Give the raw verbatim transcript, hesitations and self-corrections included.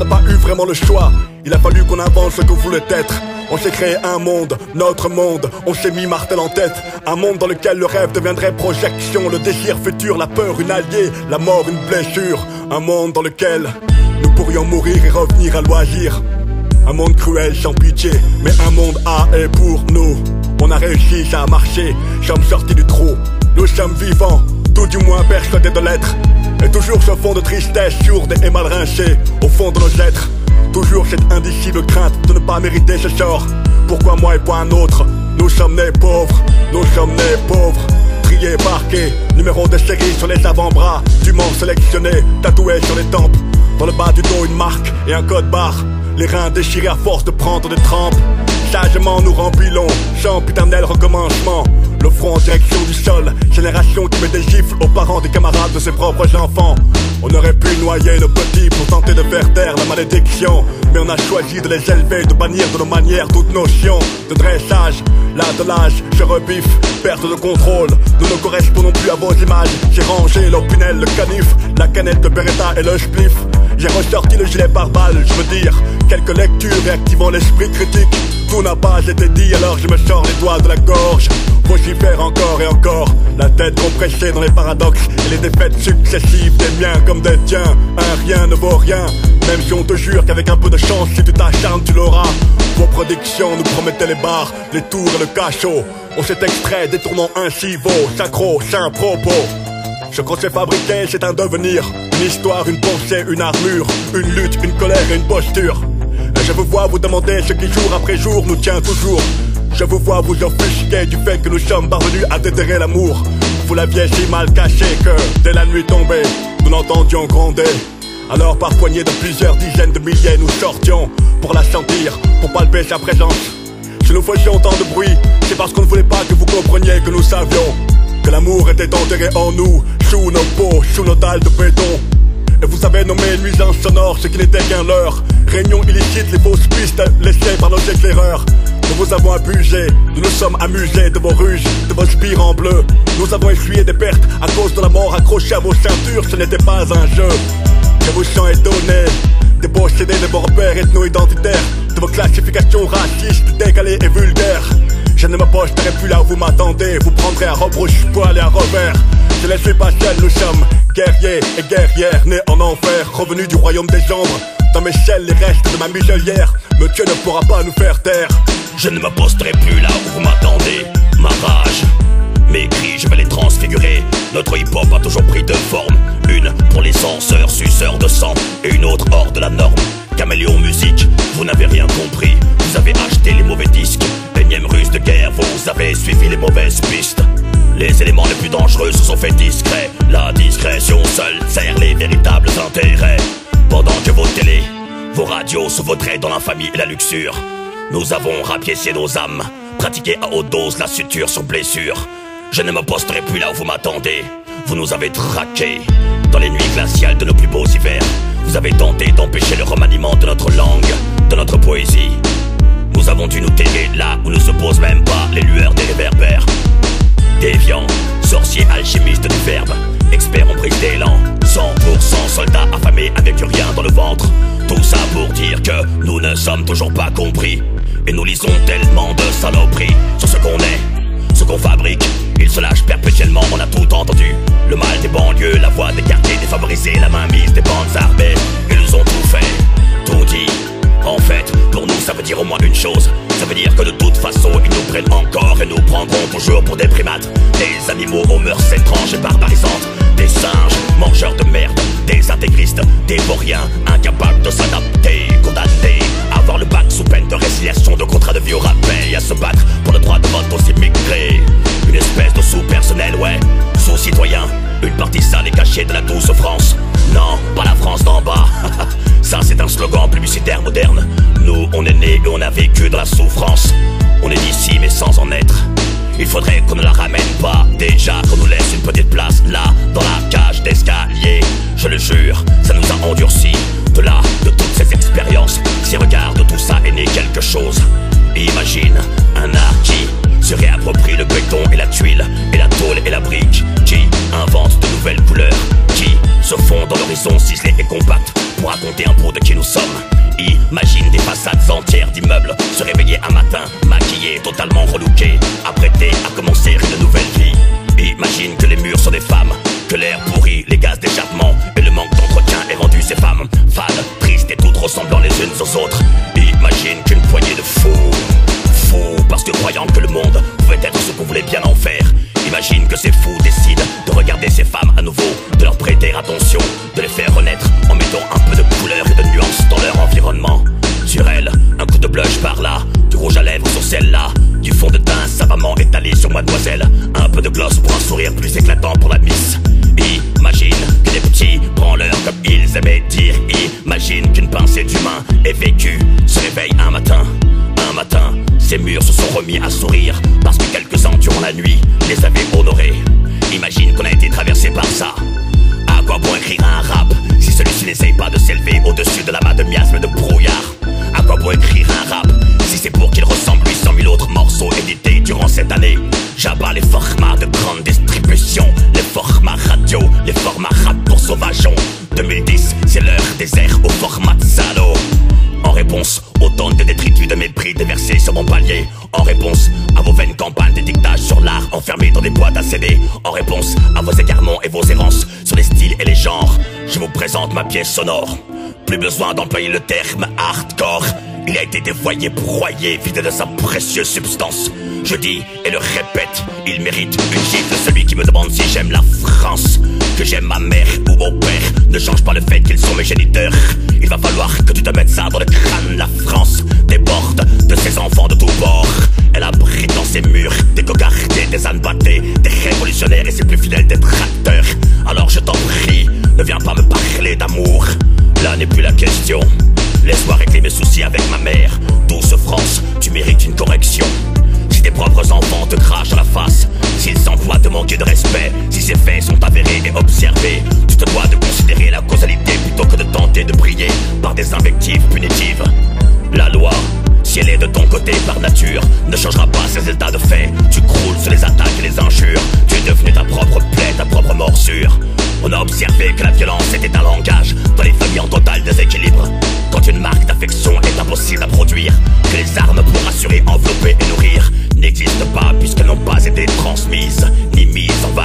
n'a pas eu vraiment le choix. Il a fallu qu'on invente ce que voulait être. On s'est créé un monde, notre monde. On s'est mis martel en tête. Un monde dans lequel le rêve deviendrait projection. Le désir futur, la peur une alliée, la mort une blessure. Un monde dans lequel nous pourrions mourir et revenir à loisir. Un monde cruel sans pitié, mais un monde à et pour nous. On a réussi, ça a marché, sommes sortis du trou. Nous sommes vivants, tout du moins persuadés de l'être. Et toujours ce fond de tristesse sourde et mal rincé au fond de nos êtres. Toujours cette indicible crainte de ne pas mériter ce sort. Pourquoi moi et pas un autre? Nous sommes nés pauvres, nous sommes nés pauvres. Triés, marqués, numéro de série sur les avant-bras. Dûment sélectionnés, tatoués sur les tempes. Dans le bas du dos une marque et un code barre. Les reins déchirés à force de prendre des trempes. Sagement nous rempilons, sans éternel recommencement. Le front en direction du sol. Génération qui met des gifles aux parents des camarades de ses propres enfants. On aurait pu noyer nos petits pour tenter de faire taire la malédiction. Mais on a choisi de les élever, de bannir de nos manières toute notion de dressage. L'attelage se rebiffe, perte de contrôle. Nous ne correspondons plus à vos images. J'ai rangé l'opinel, le canif, la canette de Beretta et le spliff. J'ai ressorti le gilet pare-balles, je veux dire quelques lectures réactivant l'esprit critique. Tout n'a pas été dit, alors je me sors les doigts de la gorge. Vocifère encore et encore, la tête compressée dans les paradoxes et les défaites successives des miens comme des tiens. Un rien ne vaut rien, même si on te jure qu'avec un peu de chance, si tu t'acharnes, tu l'auras. Vos prédictions nous promettaient les bars, les tours et le cachot. On s'est extrait, détournant ainsi vos sacros, saints propos. Ce qu'on s'est fabriqué, c'est un devenir, une histoire, une pensée, une armure, une lutte, une colère et une posture. Et je vous vois vous demander ce qui jour après jour nous tient toujours. Je vous vois vous offusquer du fait que nous sommes parvenus à déterrer l'amour. Vous l'aviez si mal caché que, dès la nuit tombée, nous l'entendions gronder. Alors par poignées de plusieurs dizaines de milliers nous sortions pour la sentir, pour palper sa présence. Si nous faisions tant de bruit, c'est parce qu'on ne voulait pas que vous compreniez que nous savions que l'amour était enterré en nous, sous nos peaux, sous nos dalles de béton. Et vous avez nommé nuisance sonore ce qui n'était qu'un leurre. Réunion illicite, les fausses pistes laissées par nos éclaireurs. Nous vous avons abusé, nous nous sommes amusés de vos ruses, de vos spires en bleu. Nous avons essuyé des pertes à cause de la mort accrochée à vos ceintures, ce n'était pas un jeu. Je vous sens étonné, des beaux C D de vos repères ethno-identitaires, de vos classifications racistes, décalées et vulgaires. Je ne me posterai plus là où vous m'attendez, vous prendrez à rebrouche-poil et à revers. Je ne suis pas seul, nous sommes guerriers et guerrières, nés en enfer, revenus du royaume des ombres. Dans mes chaînes, les restes de ma muselière, me Dieu ne pourra pas nous faire taire. Je ne me posterai plus là où vous m'attendez, ma rage, mes cris, je vais les transfigurer. Notre hip-hop a toujours pris deux formes, une pour les censeurs, suceurs de sang, et une autre hors de la norme. Caméléon musique, vous n'avez rien compris, vous avez acheté les mauvais disques. Énième ruse de guerre, vous avez suivi les mauvaises pistes. Les éléments les plus dangereux se sont faits discrets. La discrétion seule sert les véritables intérêts. Pendant que vos télés, vos radios se vaudraient dans l'infamie et la luxure, nous avons rapiécé nos âmes, pratiqué à haute dose la suture sur blessure. Je ne me posterai plus là où vous m'attendez. Vous nous avez traqués dans les nuits glaciales de nos plus beaux hivers. Vous avez tenté d'empêcher le remaniement de notre langue, de notre poésie. Nous avons dû nous taire là où ne se posent même pas les lueurs des réverbères. Déviants, sorciers alchimistes du verbe, experts en prise d'élan, cent pour cent soldats affamés avec du rien dans le ventre. Tout ça pour dire que nous ne sommes toujours pas compris. Et nous lisons tellement de saloperies sur ce qu'on est, ce qu'on fabrique. Ils se lâchent perpétuellement, on a tout entendu. Le mal des banlieues, la voix des quartiers défavorisés, la mainmise des bandes armées. Ils nous ont tout fait, tout dit. En fait, pour nous ça veut dire au moins une chose. Ça veut dire que de toute façon ils nous prennent encore et nous prendront toujours pour des primates. Des animaux aux mœurs étranges et barbarisantes. Des singes, mangeurs de merde. Des intégristes, des vauriens, incapables de s'adapter, condamnés à avoir le bac sous peine de résiliation de contrat de vie au rappel et à se battre pour le droit de vote aux immigrés. Une espèce de sous-personnel, ouais, sous-citoyen. Une partie sale et cachée de la douce France. Non, pas la France d'en bas. Ça c'est un slogan publicitaire moderne. Nous on est nés et on a vécu dans la souffrance. On est d'ici mais sans en être. Il faudrait qu'on ne la ramène pas. Déjà qu'on nous laisse une petite place là, dans la cage d'escalier. Je le jure, ça nous a endurcis. De là, de toutes ces expériences, si regarde tout ça est né quelque chose. Imagine un art qui se réapproprie le béton et la tuile, et la tôle et la brique, qui invente de nouvelles couleurs, qui se fond dans l'horizon ciselé et compact pour raconter un bout de qui qui nous sommes. Imagine des façades entières d'immeubles se réveiller un matin, maquillés, totalement relookés, apprêtés à commencer une nouvelle vie. Imagine que les murs sont des femmes, que l'air pourri, les gaz d'échappement et le manque d'entretien est rendu ces femmes fades, tristes et toutes ressemblant les unes aux autres. Imagine qu'une poignée de fous, fous parce que croyant que le monde pouvait être ce qu'on voulait bien en faire. Imagine que ces fous décident de regarder ces femmes à nouveau, de leur prêter attention, de les faire renaître en mettant un peu de couleur et de nuance dans leur environnement. Sur elles, un coup de blush par là, du rouge à lèvres sur celle-là, du fond de teint savamment étalé sur mademoiselle, un peu de gloss pour un sourire plus éclatant pour la miss. Imagine que des petits branleurs comme ils aimaient dire. Imagine qu'une pincée d'humain est vécue, se réveille un matin. Un matin, ces murs se sont remis à sourire parce que quelques-uns durant la nuit les avaient honorés. Imagine qu'on a été traversé par ça. À quoi bon écrire un rap si celui-ci n'essaye pas de s'élever au-dessus de l'amas de miasmes de brouillard? À quoi bon écrire un rap si c'est pour qu'il ressemble huit cent mille autres morceaux édités durant cette année? J'abats les formats de grande distribution, les formats radio, les formats rap pour sauvageons. deux mille dix, c'est l'heure des airs au format de salaud. En réponse aux tonnes de détritus de mépris déversés sur mon palier. En réponse à vos vaines campagnes d'étiquetage sur l'art enfermé dans des boîtes à C D. En réponse à vos égarements et vos errances sur les styles et les genres, je vous présente ma pièce sonore. Plus besoin d'employer le terme hardcore. Il a été dévoyé, broyé, vidé de sa précieuse substance. Je dis et le répète, il mérite une gifle. Celui qui me demande si j'aime la France, que j'aime ma mère ou mon père, ne change pas le fait qu'ils sont mes géniteurs. Il va falloir que tu te mettes ça dans le crâne. La France déborde de ses enfants de tous bords. Elle abrite dans ses murs des cocardiers, des ânes battés, des révolutionnaires et ses plus fidèles détracteurs. Alors je t'en prie, ne viens pas me parler d'amour, là n'est plus la question. Laisse-moi régler mes soucis avec ma mère. Douce France, tu mérites une correction. Si tes propres enfants te crachent dans la face, s'ils s'emploient de manquer de respect, si ces faits sont avérés et observés, tu te dois de considérer la causalité plutôt que de tenter de briller par des invectives punitives. La loi, si elle est de ton côté par nature, ne changera pas ses états de fait. Tu croules sous les attaques et les injures. Tu es devenu ta propre plaie, ta propre morsure. On a observé que la violence était un langage dans les familles en total déséquilibre. Quand une marque d'affection est impossible à produire, que les armes pour assurer, envelopper et nourrir n'existent pas puisqu'elles n'ont pas été transmises ni mises en valeur.